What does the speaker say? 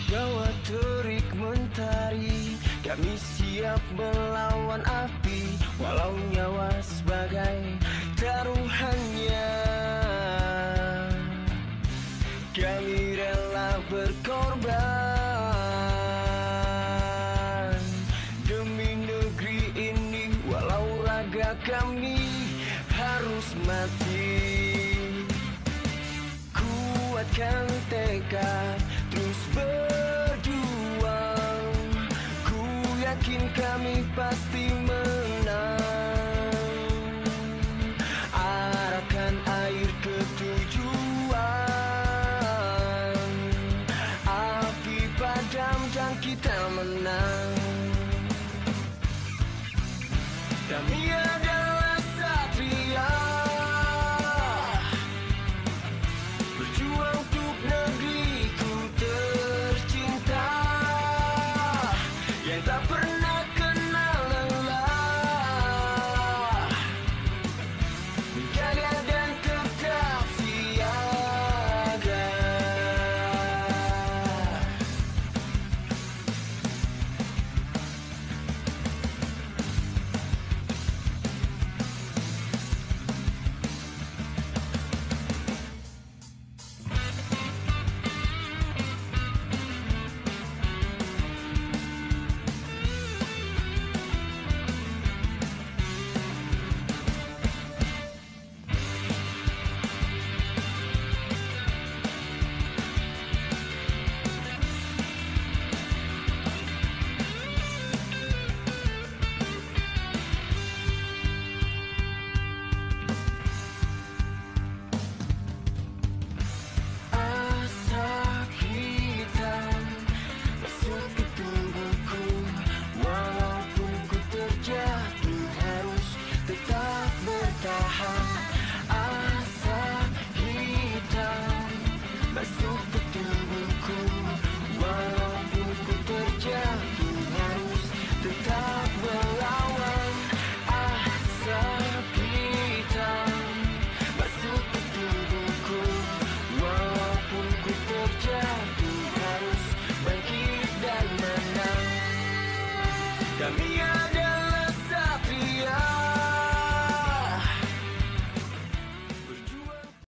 Bawa terik mentari, kami siap melawan api, walau nyawa sebagai taruhannya. Kami rela berkorban demi negeri ini, walau raga kami harus mati. Kuatkan tekad, terus berjuang. Ku yakin kami pasti menang. Arahkan air ke tujuan, api padam dan kita menang. Damai